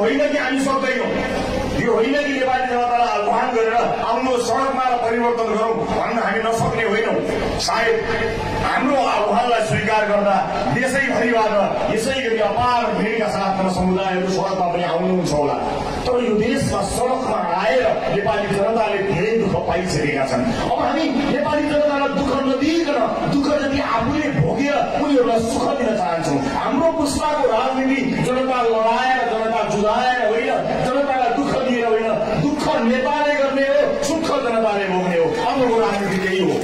होइन कि हामी सक्दैनौँ, यो होइन कि नेपाली जनतालाई आह्वान गरेर आउनु सडकमा परिवर्तन गरौँ भन्न हामी नसक्ने होइनौँ। सायद हाम्रो आह्वानलाई स्वीकार गर्दा देशैभरिबाट यसै गरी अपार भिडका साथ समुदायहरू सडकमा पनि आउनुहुन्छ होला। तर यो देशमा सडकमा आएर नेपाली जनताले धेरै दुःख पाइसकेका छन्। अब हामी नेपाली जनतालाई दुःख नदिइकन दुःख जति आफूले भोगेर उनीहरूलाई सुख दिन चाहन्छौँ। हाम्रो पुस्ताको राजनीति जनता लडाएर जनता जुझाएर होइन, जनतालाई दुःख दिएर होइन, दुःख नेताले गर्ने हो, सुख जनताले भोग्ने हो। अबको राजनीति त्यही हो।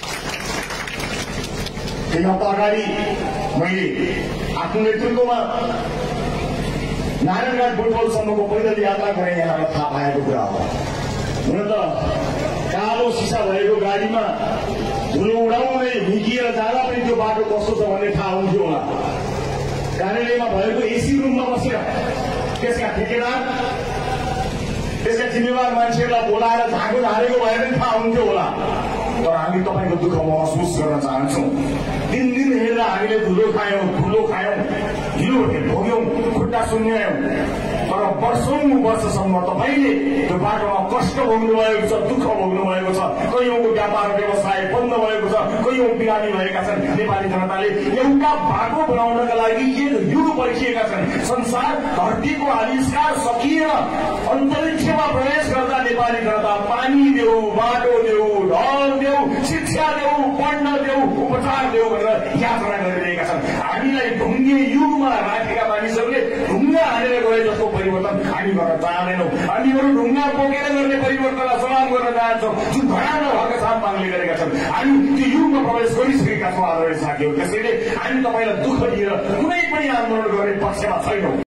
केही हप्ता अगाडि मैले आफ्नो नेतृत्वमा नारायणघाट बुटवलसम्मको पैदल यात्रा गरेँ। यहाँलाई थाहा पाएको कुरा हो। हुन त कालो सिसा भएको गाडीमा धुलो उडाउँदै हिँकिएर जाँदा पनि त्यो बाटो कस्तो छ भन्ने थाहा हुन्थ्यो होला। कार्यालयमा भएको एसी रुममा बसेर त्यसका ठेकेदार त्यसका जिम्मेवार मान्छेहरूलाई बोलाएर झाँको झारेको भए पनि थाहा हुन्थ्यो होला। तर हामी तपाईँको दुःख महसुस गर्न चाहन्छौँ। दिन दिन हेरेर हामीले धुलो खायौँ, हिलो भोग्यौँ, खुट्टा सुन्यायौँ। तर वर्षसम्म तपाईँले त्यो बाटोमा कष्ट भोग्नु भएको छ, दुःख भोग्नु भएको छ। कयौँको व्यापार व्यवसाय बन्द भएको छ, कयौँ बिरामी भएका छन्। नेपाली जनताले एउटा बाटो बनाउनका लागि एक युग पर्खिएका छन्। संसार धरतीको आविष्कार सकिएर अन्तरिक्षमा प्रवेश गर्दा नेपाली जनता पानी देऊ, बाटो देऊ, ढल देऊ, शिक्षा देऊ, पढ्न देऊ, उपचार देऊ भनेर याचना गरिरहेका छन्। हामीलाई ढुङ्गे युगमा राखेका मानिसहरूले ढुङ्गा हालेर गए जस्तो परिवर्तन हामी गर्न चाहँदैनौँ। हामीहरू ढुङ्गा बोकेर गर्ने परिवर्तनलाई सलाम गर्न चाहन्छौँ, जुन भयानक भएका साथीहरूले गरेका छन्। हामी त्यो युगमा प्रवेश गरिसकेका छौँ आदरणीय साथीहरू। त्यसैले हामी तपाईँलाई दुःख दिएर कुनै पनि आन्दोलन गर्ने पक्षमा छैनौँ।